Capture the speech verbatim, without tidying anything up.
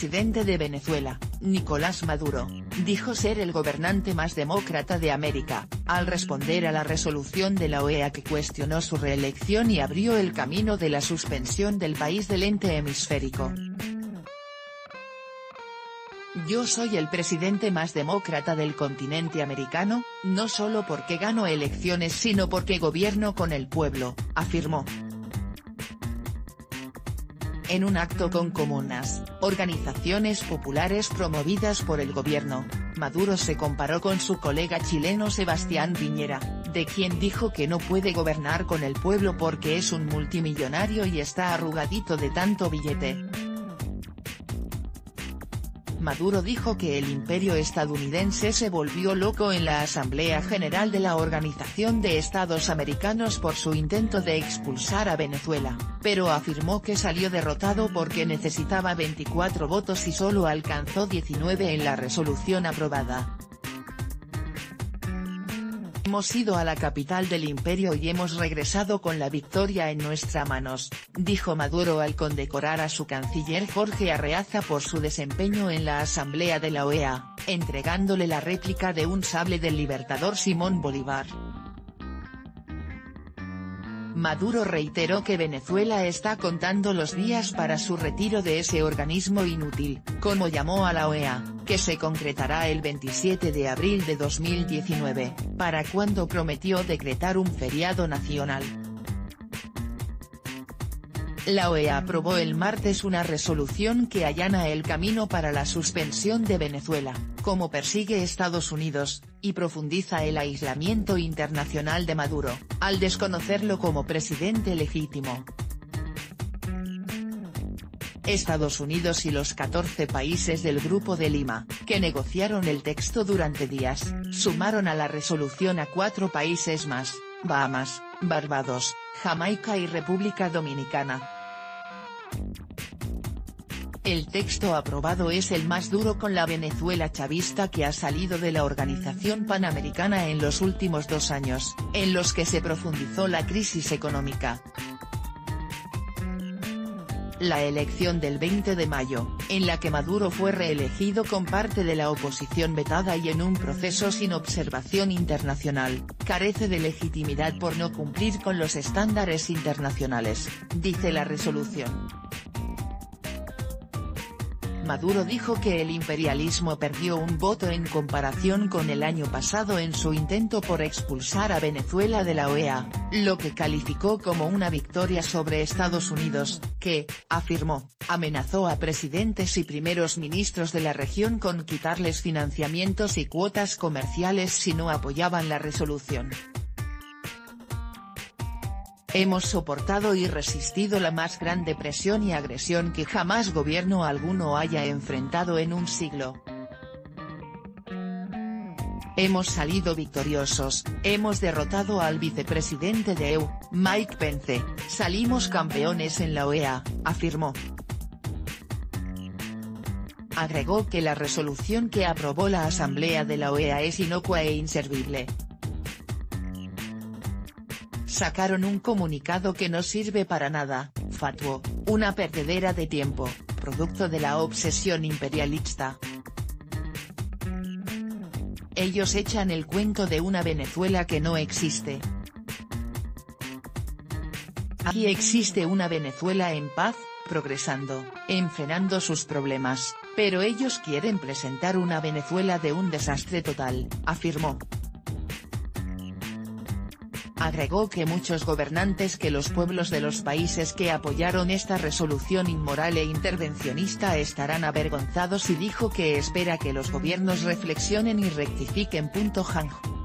presidente de Venezuela, Nicolás Maduro, dijo ser el gobernante más demócrata de América, al responder a la resolución de la O E A que cuestionó su reelección y abrió el camino de la suspensión del país del ente hemisférico. Yo soy el presidente más demócrata del continente americano, no solo porque gano elecciones sino porque gobierno con el pueblo, afirmó. En un acto con comunas, organizaciones populares promovidas por el gobierno, Maduro se comparó con su colega chileno Sebastián Piñera, de quien dijo que no puede gobernar con el pueblo porque es un multimillonario y está arrugadito de tanto billete. Maduro dijo que el imperio estadounidense se volvió loco en la Asamblea General de la Organización de Estados Americanos por su intento de expulsar a Venezuela, pero afirmó que salió derrotado porque necesitaba veinticuatro votos y solo alcanzó diecinueve en la resolución aprobada. Hemos ido a la capital del imperio y hemos regresado con la victoria en nuestras manos, dijo Maduro al condecorar a su canciller Jorge Arreaza por su desempeño en la Asamblea de la O E A, entregándole la réplica de un sable del libertador Simón Bolívar. Maduro reiteró que Venezuela está contando los días para su retiro de ese organismo inútil, como llamó a la O E A, que se concretará el veintisiete de abril de dos mil diecinueve, para cuando prometió decretar un feriado nacional. La O E A aprobó el martes una resolución que allana el camino para la suspensión de Venezuela, como persigue Estados Unidos, y profundiza el aislamiento internacional de Maduro, al desconocerlo como presidente legítimo. Estados Unidos y los catorce países del Grupo de Lima, que negociaron el texto durante días, sumaron a la resolución a cuatro países más, Bahamas, Barbados, Jamaica y República Dominicana. El texto aprobado es el más duro con la Venezuela chavista que ha salido de la Organización Panamericana en los últimos dos años, en los que se profundizó la crisis económica. La elección del veinte de mayo, en la que Maduro fue reelegido con parte de la oposición vetada y en un proceso sin observación internacional, carece de legitimidad por no cumplir con los estándares internacionales, dice la resolución. Maduro dijo que el imperialismo perdió un voto en comparación con el año pasado en su intento por expulsar a Venezuela de la O E A, lo que calificó como una victoria sobre Estados Unidos, que, afirmó, amenazó a presidentes y primeros ministros de la región con quitarles financiamientos y cuotas comerciales si no apoyaban la resolución. Hemos soportado y resistido la más grande presión y agresión que jamás gobierno alguno haya enfrentado en un siglo. Hemos salido victoriosos, hemos derrotado al vicepresidente de E U, Mike Pence, salimos campeones en la O E A, afirmó. Agregó que la resolución que aprobó la Asamblea de la O E A es inocua e inservible. Sacaron un comunicado que no sirve para nada, fatuó, una perdedera de tiempo, producto de la obsesión imperialista. Ellos echan el cuento de una Venezuela que no existe. Aquí existe una Venezuela en paz, progresando, enfrenando sus problemas, pero ellos quieren presentar una Venezuela de un desastre total, afirmó. Agregó que muchos gobernantes que los pueblos de los países que apoyaron esta resolución inmoral e intervencionista estarán avergonzados y dijo que espera que los gobiernos reflexionen y rectifiquen. Hang